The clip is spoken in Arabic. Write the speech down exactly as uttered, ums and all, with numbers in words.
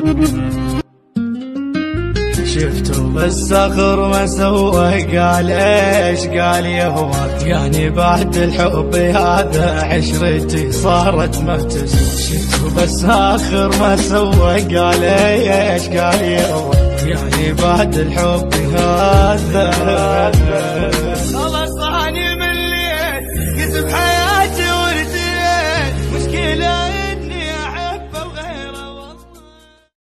شفته بس اخر ما سوى، قال ايش؟ قال يهواك يعني بعد الحب هذا عشرتي صارت ما تسوى. شفته بس اخر ما سوى، قال ايش؟ قال يهواك يعني بعد الحب هذا